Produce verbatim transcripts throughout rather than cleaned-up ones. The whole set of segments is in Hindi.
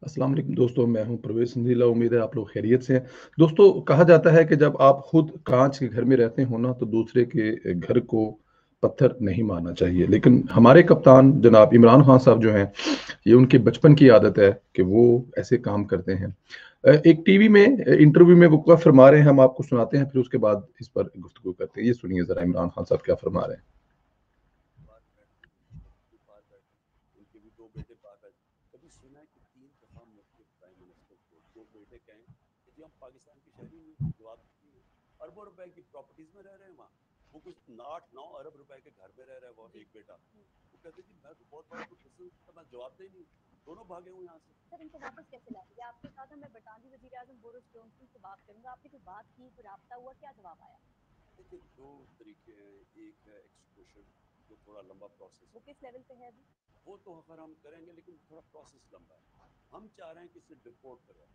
अस्सलाम वालेकुम दोस्तों, मैं हूं परवेज़ संधीला। उम्मीद है आप लोग खैरियत से हैं। दोस्तों, कहा जाता है कि जब आप खुद कांच के घर में रहते हो ना, तो दूसरे के घर को पत्थर नहीं मारना चाहिए। लेकिन हमारे कप्तान जनाब इमरान खान साहब जो हैं, ये उनके बचपन की आदत है कि वो ऐसे काम करते हैं। अ, एक टीवी में अ, इंटरव्यू में वो क्या फरमा रहे हैं, हम आपको सुनाते हैं, फिर उसके बाद इस पर गुफ्तगू करते हैं। ये सुनिए ज़रा इमरान खान साहब क्या फरमा रहे हैं। बाहर बैठते हैं, भी बाहर बैठे, उनके भी दो बेटे बाहर बैठे। कभी सुना है कि तीन दफा मुल्क के प्राइम मिनिस्टर को दो बेटे कहें कि जी हम पाकिस्तान के शहरी नहीं हैं? जवाब नहीं है। अरबों रुपए की प्रॉपर्टीज में रह रहे हैं वहाँ, वो कुछ आठ नौ अरब रुपए के घर में रह रहा है वो एक बेटा। वो कहते जी मैं तो बहुत बड़ा कोई बिजनेस का मैं जवाब दे नहीं हूँ। दोनों भागे हुए यहाँ से। सर इनको वापस कैसे लाएंगे? आपके साथ हम मैं बटाली वजीर आजम बोरिस जॉनसन से बात करूंगा। आपने कोई बात की, कोई राब्ता हुआ, क्या जवाब आया? देखिए दो तरीके हैं, एक है एक्सक्लूशन जो थोड़ा लंबा प्रोसेस वो है। किस लेवल पे है अभी? वो तो अगर हम करेंगे लेकिन थोड़ा प्रोसेस लंबा है। हम चाह रहे हैं कि इसे डिपोर्ट करें।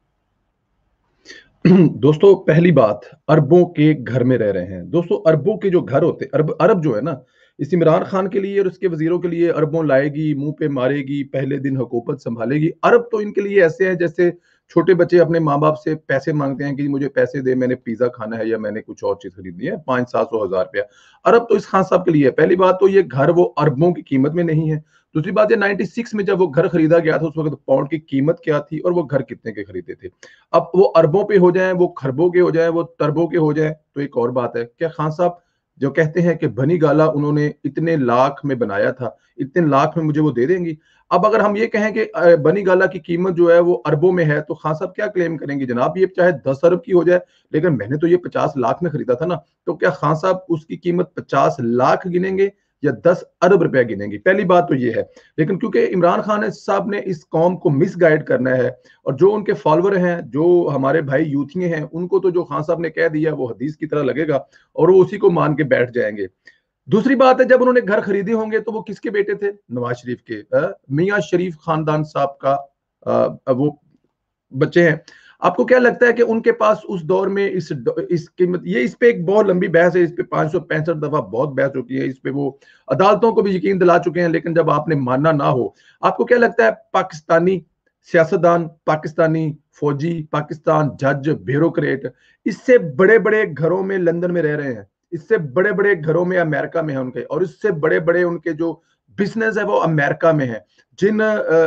दोस्तों, पहली बात, अरबों के घर में रह रहे हैं। दोस्तों, अरबों के जो घर होते, अरब अरब जो है ना, इस इमरान खान के लिए और उसके वजीरों के लिए अरबों लाएगी, मुंह पे मारेगी, पहले दिन हुकूमत संभालेगी। अरब तो इनके लिए ऐसे हैं जैसे छोटे बच्चे अपने माँ बाप से पैसे मांगते हैं कि मुझे पैसे दे, मैंने पिज्जा खाना है या मैंने कुछ और चीज खरीदनी है, पांच सात सौ हजार रुपया। अरब तो इस खान साहब के लिए है। पहली बात तो ये घर वो अरबों की कीमत में नहीं है। दूसरी बात, ये छियानवे में जब वो घर खरीदा गया था, उस वक्त पाउंड की कीमत क्या थी और वो घर कितने के खरीदे थे। अब वो अरबों पे हो जाए, वो खरबों के हो जाए, वो तरबों के हो जाए, तो एक और बात है। क्या खान साहब जो कहते हैं कि बनी गाला उन्होंने इतने लाख में बनाया था, इतने लाख में मुझे वो दे देंगी। अब अगर हम ये कहें कि बनी गाला की कीमत जो है वो अरबों में है, तो खान साहब क्या क्लेम करेंगे, जनाब ये चाहे दस अरब की हो जाए, लेकिन मैंने तो ये पचास लाख में खरीदा था ना। तो क्या खान साहब उसकी कीमत पचास लाख गिनेंगे या दस अरब रुपया गिनेंगे? पहली बात तो ये है। लेकिन क्योंकि इमरान खान साहब ने इस कौम को मिसगाइड करना है, और जो उनके फॉलोअर हैं, जो हमारे भाई यूथिये हैं, उनको तो जो खान साहब ने कह दिया वो हदीस की तरह लगेगा और वो उसी को मान के बैठ जाएंगे। दूसरी बात है, जब उन्होंने घर खरीदे होंगे तो वो किसके बेटे थे? नवाज शरीफ के, मियाँ शरीफ खानदान साहब का आ, वो बच्चे हैं। आपको क्या लगता है कि उनके पास उस दौर में इस इस कीमत, ये इस पे एक बहुत लंबी बहस है, इस पे पांच सौ पैंसठ दफा बहुत बहस होती है, इस पे वो अदालतों को भी यकीन दिला चुके हैं, लेकिन जब आपने मानना ना हो, आपको क्या लगता है पाकिस्तानी सियासतदान, पाकिस्तानी फौजी, पाकिस्तान जज, ब्यूरोक्रेट इससे बड़े बड़े घरों में लंदन में रह रहे हैं, इससे बड़े बड़े घरों में अमेरिका में है उनके, और इससे बड़े बड़े उनके जो बिजनेस है वो अमेरिका में है, जिन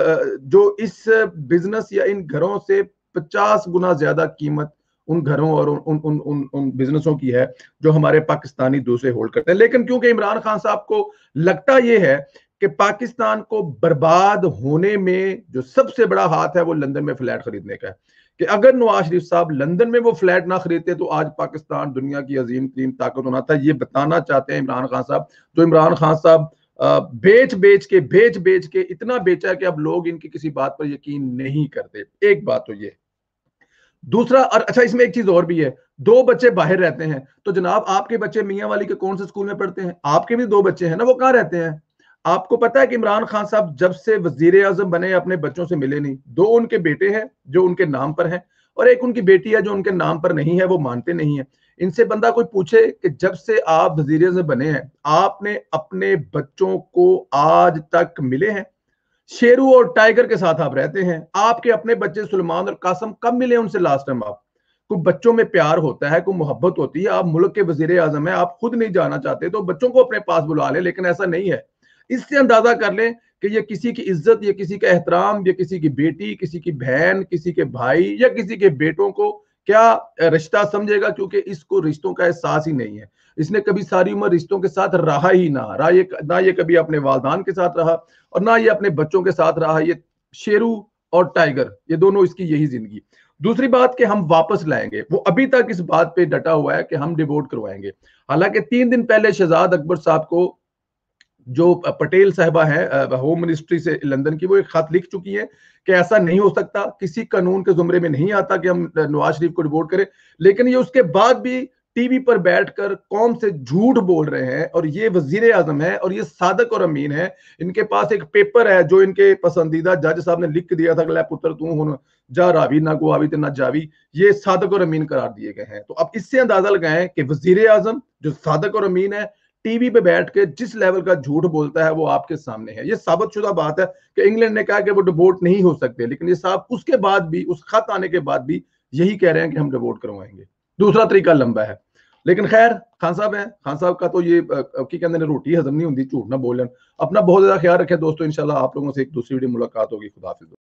जो इस बिजनेस या इन घरों से पचास गुना ज्यादा कीमत उन घरों और उन उन उन उन बिजनेसों की है जो हमारे पाकिस्तानी दूसरे होल्ड करते हैं। लेकिन क्योंकि इमरान खान साहब को लगता यह है कि पाकिस्तान को बर्बाद होने में जो सबसे बड़ा हाथ है वो लंदन में फ्लैट खरीदने का है, कि अगर नवाज शरीफ साहब लंदन में वो फ्लैट ना खरीदते तो आज पाकिस्तान दुनिया की अजीम तीन ताकत होना था। ये बताना चाहते हैं इमरान खान साहब। जो इमरान खान साहब बेच बेच के बेच बेच के इतना बेचा कि अब लोग इनकी किसी बात पर यकीन नहीं करते। एक बात तो ये। दूसरा, और अच्छा इसमें एक चीज और भी है, दो बच्चे बाहर रहते हैं, तो जनाब आपके बच्चे मियां वाली के कौन से स्कूल में पढ़ते हैं? आपके भी दो बच्चे हैं ना, वो कहां रहते हैं? आपको पता है कि इमरान खान साहब जब से वजीर आजम बने अपने बच्चों से मिले नहीं। दो उनके बेटे हैं जो उनके नाम पर हैं, और एक उनकी बेटी है जो उनके नाम पर नहीं है, वो मानते नहीं है। इनसे बंदा कोई पूछे कि जब से आप वजीर आजम बने हैं आपने अपने बच्चों को आज तक मिले हैं? शेरू और टाइगर के साथ आप रहते हैं, आपके अपने बच्चे सुलेमान और कासम कब मिले उनसे लास्ट टाइम? आप कोई बच्चों में प्यार होता है, कोई मोहब्बत होती है, आप मुल्क के वजीर आजम है, आप खुद नहीं जाना चाहते तो बच्चों को अपने पास बुला लें, लेकिन ऐसा नहीं है। इससे अंदाजा कर लें कि ये किसी की इज्जत या किसी का एहतराम या किसी की बेटी, किसी की बहन, किसी के भाई या किसी के बेटों को क्या रिश्ता समझेगा, क्योंकि इसको रिश्तों का एहसास ही नहीं है। इसने कभी सारी उम्र रिश्तों के साथ रहा ही ना रहा, ये ना ये कभी अपने वालदान के साथ रहा और ना ये अपने बच्चों के साथ रहा। ये शेरू और टाइगर, ये दोनों इसकी यही जिंदगी। दूसरी बात कि हम वापस लाएंगे, वो अभी तक इस बात पे डटा हुआ है कि हम डिवोट करवाएंगे। हालांकि तीन दिन पहले शहजाद अकबर साहब को जो पटेल साहबा है होम मिनिस्ट्री से लंदन की, वो एक खत लिख चुकी है कि ऐसा नहीं हो सकता, किसी कानून के जुमरे में नहीं आता कि हम नवाज शरीफ को डिवोट करें। लेकिन ये उसके बाद भी टीवी पर बैठकर कौम से झूठ बोल रहे हैं, और ये वजीर आजम है और ये सादक और अमीन है। इनके पास एक पेपर है जो इनके पसंदीदा जज साहब ने लिख दिया था कि पुत्र तू हूं जा रावी ना को आवी तो ना जावी, ये सादक और अमीन करार दिए गए हैं। तो अब इससे अंदाजा लगाएं कि वजीर आजम जो सादक और अमीन है, टीवी पे बैठ के जिस लेवल का झूठ बोलता है वो आपके सामने है। ये साबितशुदा बात है कि इंग्लैंड ने कहा कि वो डिवोट नहीं हो सकते, लेकिन ये साहब उसके बाद भी, उस खत आने के बाद भी यही कह रहे हैं कि हम डिवोट करवाएंगे। दूसरा तरीका लंबा है, लेकिन खैर खान साहब हैं, खान साहब का तो ये की कहते हैं रोटी हजम नहीं होती, झूठ ना बोलन। अपना बहुत ज्यादा ख्याल रखें दोस्तों, इंशाल्लाह आप लोगों से एक दूसरी वीडियो मुलाकात होगी। खुदा हाफिज़।